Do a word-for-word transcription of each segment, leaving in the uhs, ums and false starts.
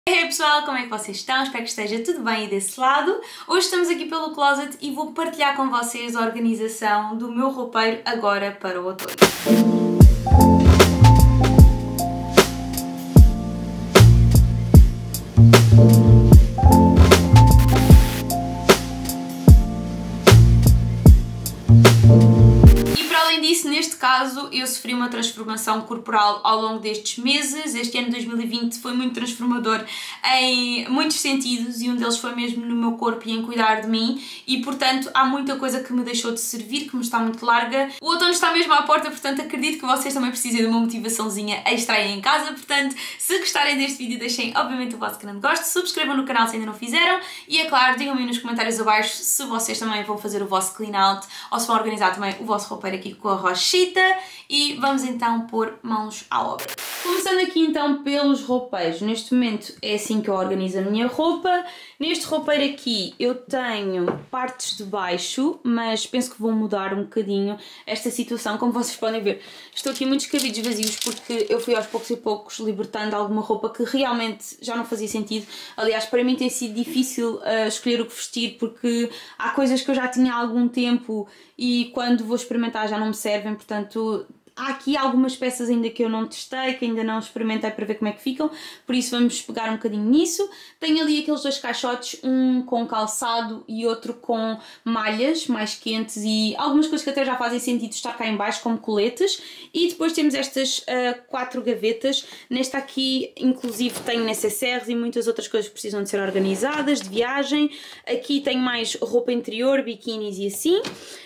E aí pessoal, como é que vocês estão? Espero que esteja tudo bem aí desse lado. Hoje estamos aqui pelo closet e vou partilhar com vocês a organização do meu roupeiro agora para o outono. Neste caso, eu sofri uma transformação corporal ao longo destes meses. Este ano de dois mil e vinte foi muito transformador em muitos sentidos e um deles foi mesmo no meu corpo e em cuidar de mim e, portanto, há muita coisa que me deixou de servir, que me está muito larga. O outono está mesmo à porta, portanto, acredito que vocês também precisem de uma motivaçãozinha extra aí em casa. Portanto, se gostarem deste vídeo, deixem, obviamente, o vosso grande gosto, subscrevam no canal se ainda não fizeram e, é claro, digam-me nos comentários abaixo se vocês também vão fazer o vosso clean out ou se vão organizar também o vosso roupeiro aqui com a Rochita. E vamos então pôr mãos à obra. Começando aqui então pelos roupeiros. Neste momento é assim que eu organizo a minha roupa. Neste roupeiro aqui eu tenho partes de baixo, mas penso que vou mudar um bocadinho esta situação. Como vocês podem ver, estou aqui muitos cabides vazios porque eu fui aos poucos e poucos libertando alguma roupa que realmente já não fazia sentido. Aliás, para mim tem sido difícil uh, escolher o que vestir porque há coisas que eu já tinha há algum tempo e quando vou experimentar já não me servem, portanto há aqui algumas peças ainda que eu não testei, que ainda não experimentei para ver como é que ficam, por isso vamos pegar um bocadinho nisso. Tenho ali aqueles dois caixotes, um com calçado e outro com malhas mais quentes e algumas coisas que até já fazem sentido estar cá em baixo, como coletes. E depois temos estas uh, quatro gavetas. Nesta aqui, inclusive, tenho necessaires e muitas outras coisas que precisam de ser organizadas, de viagem. Aqui tenho mais roupa interior, biquínis e assim.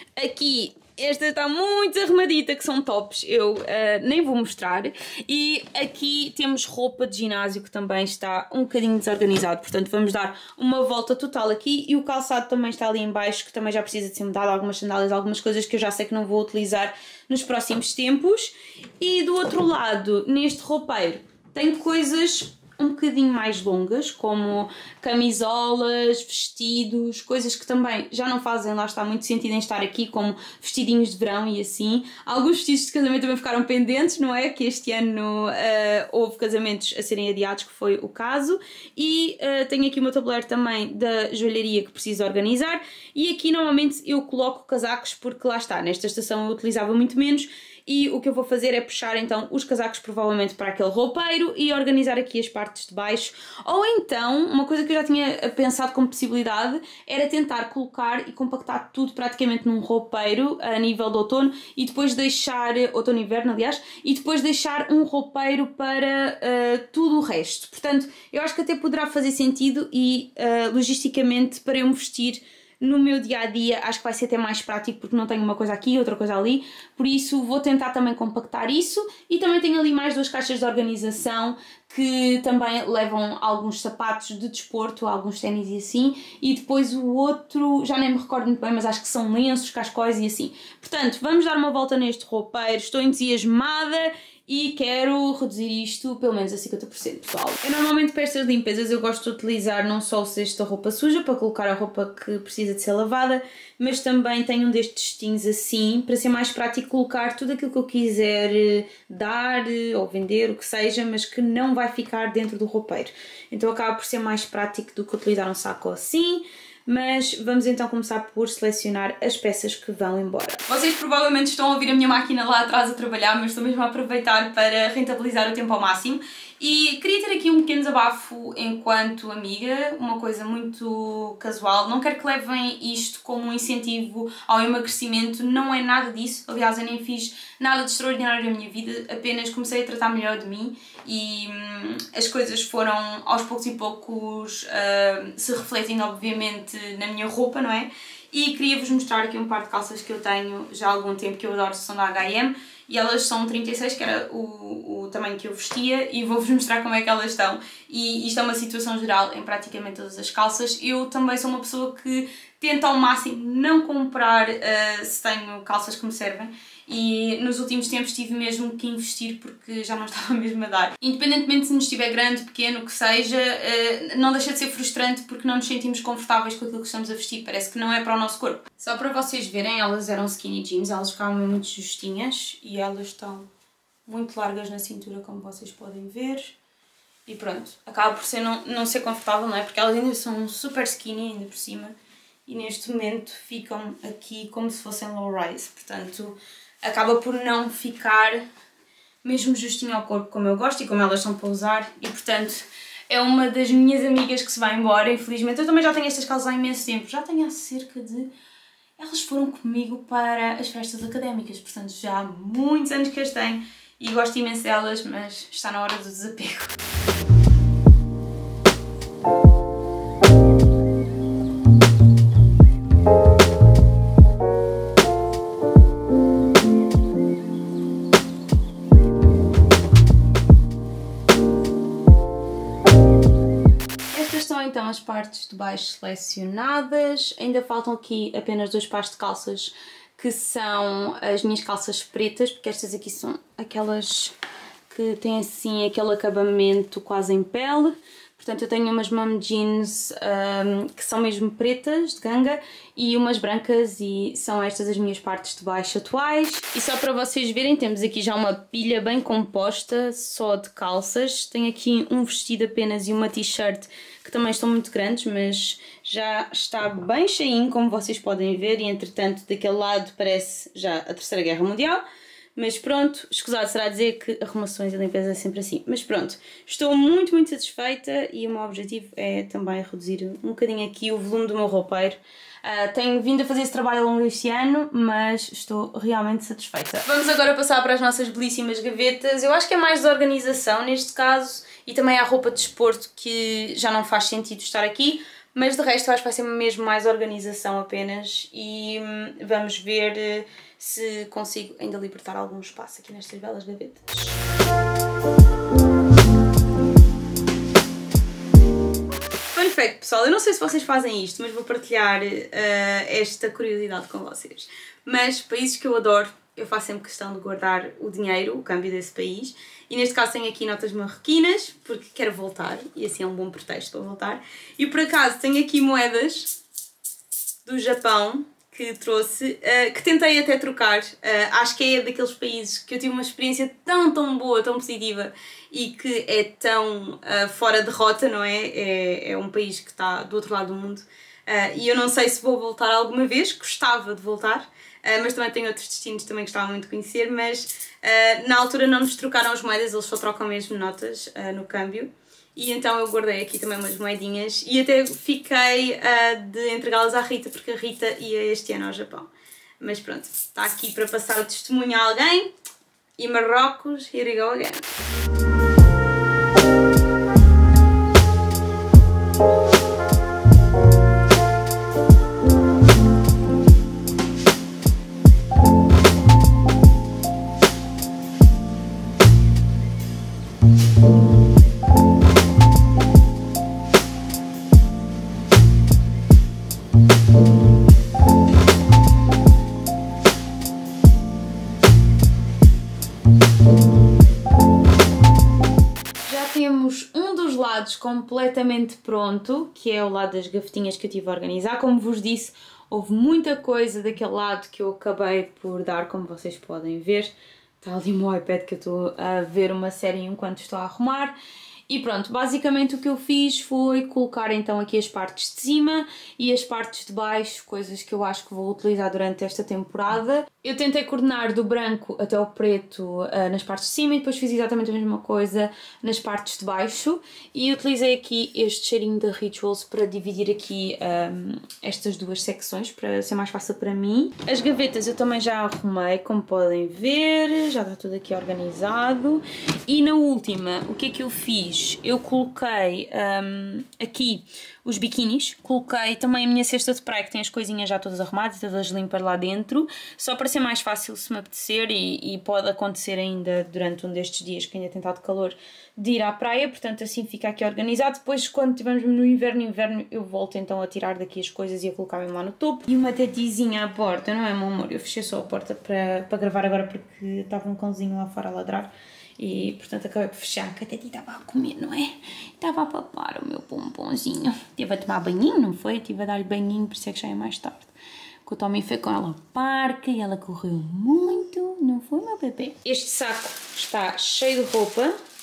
Aqui esta está muito arrumadita, que são tops, eu uh, nem vou mostrar. E aqui temos roupa de ginásio que também está um bocadinho desorganizado, portanto vamos dar uma volta total aqui. E o calçado também está ali em baixo, que também já precisa de ser mudado, algumas sandálias, algumas coisas que eu já sei que não vou utilizar nos próximos tempos. E do outro lado, neste roupeiro, tem coisas um bocadinho mais longas, como camisolas, vestidos, coisas que também já não fazem, lá está, muito sentido em estar aqui, como vestidinhos de verão e assim. Alguns vestidos de casamento também ficaram pendentes, não é? Que este ano uh, houve casamentos a serem adiados, que foi o caso. E uh, tenho aqui o meu tabuleiro também da joalharia que preciso organizar. E aqui normalmente eu coloco casacos porque lá está, nesta estação eu utilizava muito menos. E o que eu vou fazer é puxar então os casacos provavelmente para aquele roupeiro e organizar aqui as partes de baixo. Ou então, uma coisa que eu já tinha pensado como possibilidade era tentar colocar e compactar tudo praticamente num roupeiro a nível de outono e depois deixar, outono e inverno aliás, e depois deixar um roupeiro para uh, tudo o resto. Portanto, eu acho que até poderá fazer sentido e uh, logisticamente para eu me vestir no meu dia-a-dia acho que vai ser até mais prático porque não tenho uma coisa aqui, outra coisa ali, por isso vou tentar também compactar isso. E também tenho ali mais duas caixas de organização que também levam alguns sapatos de desporto, alguns ténis e assim, e depois o outro, já nem me recordo muito bem, mas acho que são lenços, cascóis e assim. Portanto, vamos dar uma volta neste roupeiro, estou entusiasmada e quero reduzir isto pelo menos a cinquenta por cento, pessoal. Eu normalmente para estas limpezas eu gosto de utilizar não só o cesto da roupa suja para colocar a roupa que precisa de ser lavada, mas também tenho um destes cestinhos assim, para ser mais prático colocar tudo aquilo que eu quiser dar ou vender, o que seja, mas que não vai ficar dentro do roupeiro. Então acaba por ser mais prático do que utilizar um saco assim. Mas vamos então começar por selecionar as peças que vão embora. Vocês provavelmente estão a ouvir a minha máquina lá atrás a trabalhar, mas estou mesmo a aproveitar para rentabilizar o tempo ao máximo. E queria ter aqui um pequeno desabafo enquanto amiga, uma coisa muito casual. Não quero que levem isto como um incentivo ao emagrecimento, não é nada disso. Aliás, eu nem fiz nada de extraordinário na minha vida, apenas comecei a tratar melhor de mim e hum, as coisas foram aos poucos e poucos uh, se refletindo obviamente na minha roupa, não é? E queria-vos mostrar aqui um par de calças que eu tenho já há algum tempo, que eu adoro, são da H e M. E elas são trinta e seis, que era o, o tamanho que eu vestia, e vou-vos mostrar como é que elas estão. E isto é uma situação geral em praticamente todas as calças. Eu também sou uma pessoa que tenta ao máximo não comprar uh, se tenho calças que me servem. E nos últimos tempos tive mesmo que investir porque já não estava mesmo a dar. Independentemente se nos estiver grande, pequeno, o que seja, não deixa de ser frustrante porque não nos sentimos confortáveis com aquilo que estamos a vestir, parece que não é para o nosso corpo. Só para vocês verem, elas eram skinny jeans, elas ficavam muito justinhas e elas estão muito largas na cintura, como vocês podem ver. e pronto, acaba por ser não, não ser confortável, não é? Porque elas ainda são super skinny, ainda por cima, e neste momento ficam aqui como se fossem low-rise, portanto acaba por não ficar mesmo justinho ao corpo como eu gosto e como elas são para usar, e portanto é uma das minhas amigas que se vai embora, infelizmente. Eu também já tenho estas calças há imenso tempo, já tenho há cerca de... Elas foram comigo para as festas académicas, portanto já há muitos anos que as tenho e gosto imenso delas, mas está na hora do desapego. Então as partes de baixo selecionadas, ainda faltam aqui apenas dois pares de calças que são as minhas calças pretas, porque estas aqui são aquelas que têm assim aquele acabamento quase em pele. Portanto eu tenho umas mom jeans um, que são mesmo pretas, de ganga, e umas brancas, e são estas as minhas partes de baixo atuais. E só para vocês verem, temos aqui já uma pilha bem composta só de calças. Tenho aqui um vestido apenas e uma t-shirt que também estão muito grandes, mas já está bem cheinho, como vocês podem ver, e entretanto daquele lado parece já a Terceira Guerra Mundial. Mas pronto, escusado será dizer que arrumações e limpeza é sempre assim. Mas pronto, estou muito, muito satisfeita e o meu objetivo é também reduzir um bocadinho aqui o volume do meu roupeiro. Uh, tenho vindo a fazer esse trabalho ao longo deste ano, mas estou realmente satisfeita. Vamos agora passar para as nossas belíssimas gavetas. Eu acho que é mais de organização neste caso, e também há roupa de desporto que já não faz sentido estar aqui, mas de resto eu acho que vai ser mesmo mais organização apenas, e hum, vamos ver uh, se consigo ainda libertar algum espaço aqui nestas belas gavetas. Fun fact, pessoal, eu não sei se vocês fazem isto, mas vou partilhar uh, esta curiosidade com vocês. Mas países que eu adoro, eu faço sempre questão de guardar o dinheiro, o câmbio desse país. E neste caso tenho aqui notas marroquinas, porque quero voltar, e assim é um bom pretexto para voltar. E por acaso tenho aqui moedas do Japão, que trouxe, uh, que tentei até trocar. Uh, acho que é daqueles países que eu tive uma experiência tão, tão boa, tão positiva, e que é tão uh, fora de rota, não é? É, é um país que está do outro lado do mundo. Uh, e eu não sei se vou voltar alguma vez, gostava de voltar, uh, mas também tenho outros destinos que também gostava muito de conhecer, mas uh, na altura não nos trocaram as moedas, eles só trocam mesmo notas uh, no câmbio. E então eu guardei aqui também umas moedinhas e até fiquei uh, de entregá-las à Rita, porque a Rita ia este ano ao Japão. Mas pronto, está aqui para passar o testemunho a alguém. E Marrocos, here we go again. Temos um dos lados completamente pronto, que é o lado das gavetinhas que eu tive a organizar. Como vos disse, houve muita coisa daquele lado que eu acabei por dar, como vocês podem ver. Está ali o meu iPad que eu estou a ver uma série enquanto estou a arrumar. E pronto, basicamente o que eu fiz foi colocar então aqui as partes de cima e as partes de baixo, coisas que eu acho que vou utilizar durante esta temporada. Eu tentei coordenar do branco até o preto uh, nas partes de cima e depois fiz exatamente a mesma coisa nas partes de baixo. E utilizei aqui este cheirinho da Rituals para dividir aqui um, estas duas secções, para ser mais fácil para mim. As gavetas eu também já arrumei, como podem ver, já está tudo aqui organizado. E na última, o que é que eu fiz? Eu coloquei um, aqui os biquinis, coloquei também a minha cesta de praia que tem as coisinhas já todas arrumadas, todas limpas lá dentro, só para ser mais fácil se me apetecer, e, e pode acontecer ainda durante um destes dias que ainda tem estado calor de ir à praia, portanto assim fica aqui organizado. Depois quando estivermos no inverno, inverno eu volto então a tirar daqui as coisas e a colocar mesmo lá no topo. E uma tetezinha à porta, não é, meu amor? Eu fechei só a porta para, para gravar agora porque estava um cãozinho lá fora a ladrar. E portanto acabei por fechar, que a Teti estava a comer, não é? Estava a papar o meu pomponzinho. Estive a tomar banhinho, não foi? Estive a dar-lhe banhinho, por isso é que já é mais tarde. Que o Tommy foi com ela ao parque e ela correu muito, não foi, meu bebê? Este saco está cheio de roupa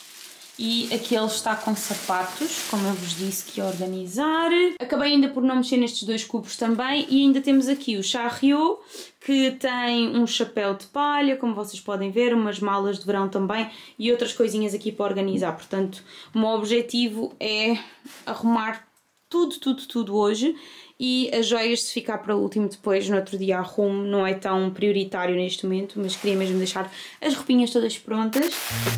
E aqui ele está com sapatos, como eu vos disse que ia organizar. Acabei ainda por não mexer nestes dois cubos também. E ainda temos aqui o Charriot, que tem um chapéu de palha, como vocês podem ver, umas malas de verão também e outras coisinhas aqui para organizar. Portanto, o meu objetivo é arrumar tudo, tudo, tudo hoje. E as joias, se ficar para o último depois, no outro dia arrumo, não é tão prioritário neste momento, mas queria mesmo deixar as roupinhas todas prontas.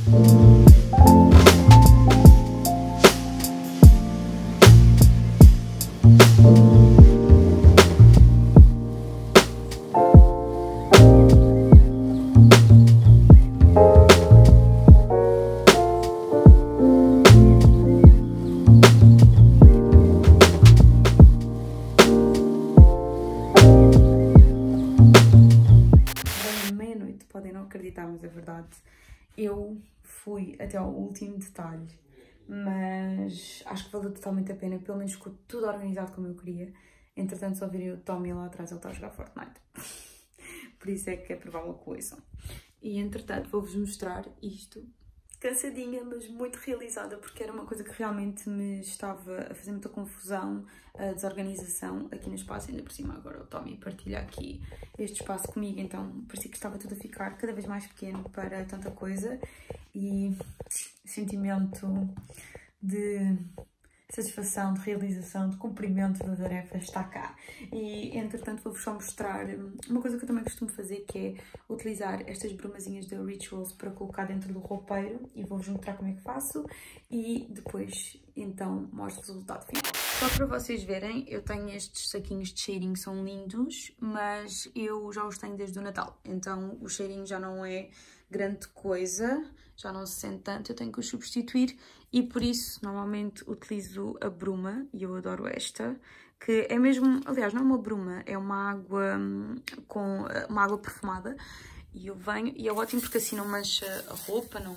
Mas é verdade, eu fui até ao último detalhe, mas acho que valeu totalmente a pena, pelo menos ficou tudo organizado como eu queria. Entretanto, só virem o Tommy lá atrás, ele está a jogar Fortnite, por isso é que é provável que ouçam. E entretanto vou-vos mostrar isto, cansadinha, mas muito realizada, porque era uma coisa que realmente me estava a fazer muita confusão, a desorganização aqui no espaço. Ainda por cima agora o Tommy partilha aqui este espaço comigo, então parecia que estava tudo a ficar cada vez mais pequeno para tanta coisa, e sentimento de satisfação, de realização, de cumprimento da tarefa está cá. E entretanto vou-vos só mostrar uma coisa que eu também costumo fazer, que é utilizar estas brumazinhas da Rituals para colocar dentro do roupeiro, e vou-vos mostrar como é que faço e depois então mostro o resultado final. Só para vocês verem, eu tenho estes saquinhos de cheirinho, são lindos, mas eu já os tenho desde o Natal, então o cheirinho já não é grande coisa, já não se sente tanto, eu tenho que os substituir, e por isso normalmente utilizo a bruma, e eu adoro esta, que é mesmo, aliás, não é uma bruma, é uma água com uma água perfumada, e eu venho, e é ótimo porque assim não mancha a roupa, não,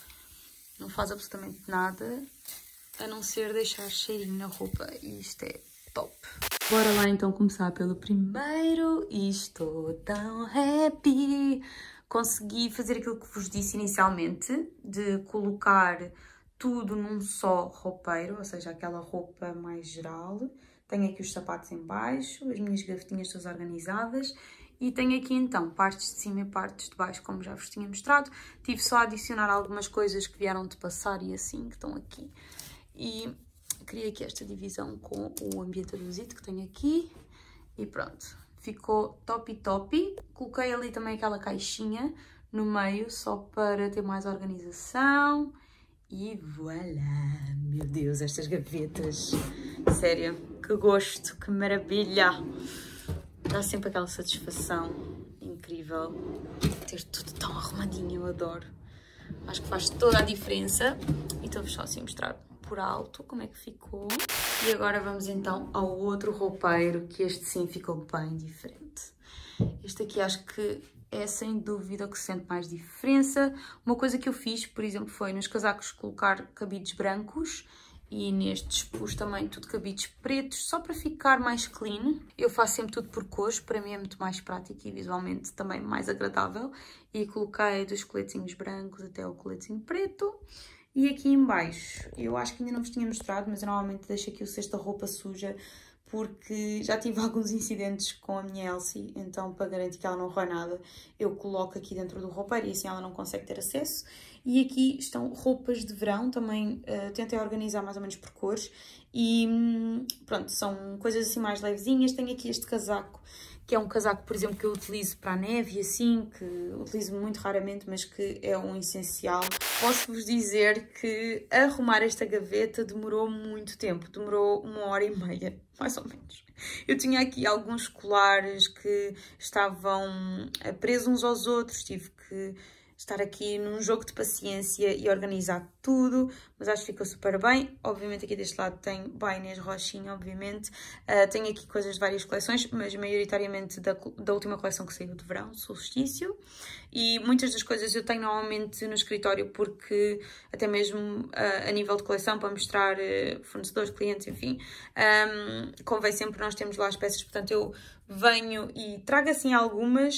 não faz absolutamente nada, a não ser deixar cheirinho na roupa, e isto é top. Bora lá então começar pelo primeiro, e estou tão happy! Consegui fazer aquilo que vos disse inicialmente, de colocar tudo num só roupeiro, ou seja, aquela roupa mais geral. Tenho aqui os sapatos em baixo, as minhas gavetinhas todas organizadas, e tenho aqui então partes de cima e partes de baixo, como já vos tinha mostrado. Tive só a adicionar algumas coisas que vieram de passar e assim, que estão aqui. E criei aqui esta divisão com o ambientadorzinho que tenho aqui, e pronto. Ficou top top. Coloquei ali também aquela caixinha no meio, só para ter mais organização. E voilà! Meu Deus, estas gavetas! Sério, que gosto, que maravilha! Dá sempre aquela satisfação incrível ter tudo tão arrumadinho, eu adoro. Acho que faz toda a diferença. E estou-vos só assim a mostrar por alto como é que ficou. E agora vamos então ao outro roupeiro, que este sim ficou bem diferente. Este aqui acho que é sem dúvida o que se sente mais diferença. Uma coisa que eu fiz, por exemplo, foi nos casacos colocar cabides brancos, e nestes pus também tudo cabides pretos, só para ficar mais clean. Eu faço sempre tudo por cores, para mim é muito mais prático e visualmente também mais agradável. E coloquei dos coletezinhos brancos até o coletezinho preto. E aqui em baixo, eu acho que ainda não vos tinha mostrado, mas eu normalmente deixo aqui o cesto da roupa suja, porque já tive alguns incidentes com a minha Elsie, então para garantir que ela não rói nada, eu coloco aqui dentro do roupeiro e assim ela não consegue ter acesso. E aqui estão roupas de verão, também uh, tentei organizar mais ou menos por cores, e hum, pronto, são coisas assim mais levezinhas. Tenho aqui este casaco, que é um casaco, por exemplo, que eu utilizo para a neve e assim, que utilizo muito raramente, mas que é um essencial. Posso-vos dizer que arrumar esta gaveta demorou muito tempo, demorou uma hora e meia, mais ou menos. Eu tinha aqui alguns colares que estavam presos uns aos outros, tive que estar aqui num jogo de paciência e organizar tudo, mas acho que ficou super bem. Obviamente aqui deste lado tem bainhas roxinha, obviamente. Uh, tenho aqui coisas de várias coleções, mas maioritariamente da, da última coleção que saiu de verão, solstício. E muitas das coisas eu tenho normalmente no escritório, porque até mesmo uh, a nível de coleção, para mostrar uh, fornecedores, clientes, enfim, um, convém sempre nós termos lá as peças. Portanto, eu venho e trago assim algumas,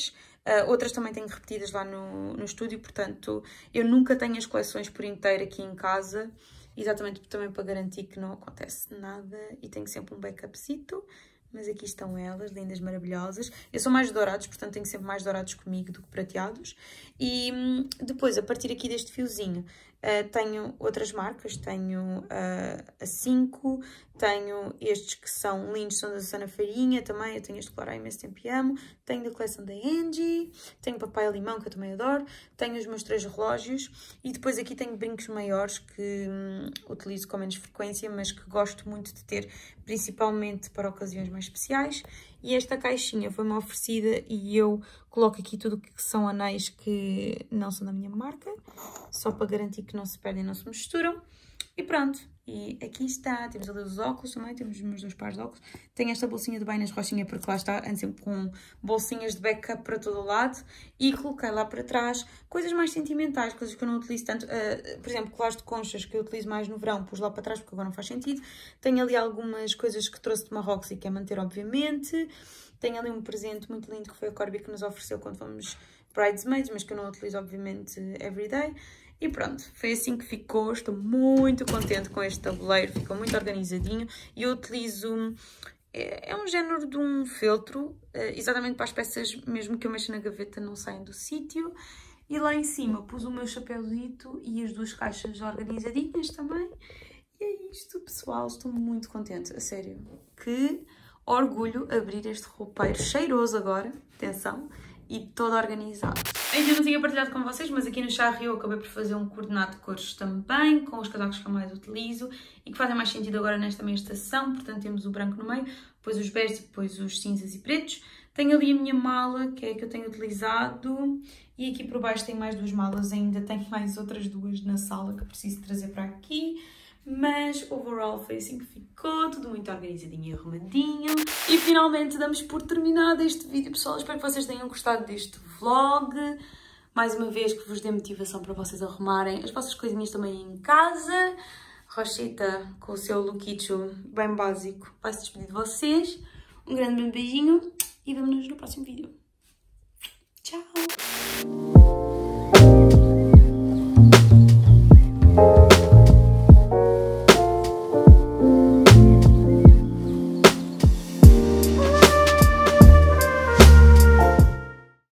Uh, outras também tenho repetidas lá no, no estúdio, portanto, eu nunca tenho as coleções por inteiro aqui em casa, exatamente também para garantir que não acontece nada e tenho sempre um backupzito. Mas aqui estão elas, lindas, maravilhosas. Eu sou mais de dourados, portanto tenho sempre mais dourados comigo do que prateados. E hum, depois, a partir aqui deste fiozinho, uh, tenho outras marcas. Tenho uh, a cinco, tenho estes que são lindos, são da Susana Farinha também. Eu tenho este colar há imenso tempo e amo. Tenho da coleção da Angie. Tenho papai limão, que eu também adoro. Tenho os meus três relógios. E depois aqui tenho brincos maiores que hum, utilizo com menos frequência, mas que gosto muito de ter, principalmente para ocasiões mais especiais. E esta caixinha foi-me oferecida e eu coloco aqui tudo que são anéis que não são da minha marca, só para garantir que não se perdem e não se misturam. E pronto, e aqui está, temos ali os óculos também, temos os meus dois pares de óculos. Tenho esta bolsinha de bainas roxinha porque lá está, ando sempre com bolsinhas de backup para todo o lado. E coloquei lá para trás coisas mais sentimentais, coisas que eu não utilizo tanto. Uh, por exemplo, colares de conchas que eu utilizo mais no verão, pus lá para trás porque agora não faz sentido. Tenho ali algumas coisas que trouxe de Marrocos e quero manter, obviamente. Tenho ali um presente muito lindo que foi a Corby que nos ofereceu quando fomos bridesmaids, mas que eu não utilizo, obviamente, everyday. E pronto, foi assim que ficou. Estou muito contente com este tabuleiro, ficou muito organizadinho. E eu utilizo, é, é um género de um feltro, exatamente para as peças, mesmo que eu mexa na gaveta, não saem do sítio. E lá em cima pus o meu chapéuzito e as duas caixas organizadinhas também. E é isto, pessoal, estou muito contente, a sério. Que orgulho abrir este roupeiro cheiroso agora, atenção, e todo organizado. Ainda não tinha partilhado com vocês, mas aqui no Charry eu acabei por fazer um coordenado de cores também, com os casacos que eu mais utilizo e que fazem mais sentido agora nesta meia estação. Portanto, temos o branco no meio, depois os beges e depois os cinzas e pretos. Tenho ali a minha mala, que é a que eu tenho utilizado, e aqui por baixo tenho mais duas malas, ainda tenho mais outras duas na sala que preciso trazer para aqui. Mas, overall, foi assim que ficou, tudo muito organizadinho e arrumadinho. E finalmente damos por terminado este vídeo, pessoal. Espero que vocês tenham gostado deste vlog. Mais uma vez que vos dê motivação para vocês arrumarem as vossas coisinhas também em casa. Rochita, com o seu lookicho bem básico, vai se despedir de vocês. Um grande beijinho e vemo-nos no próximo vídeo. Tchau!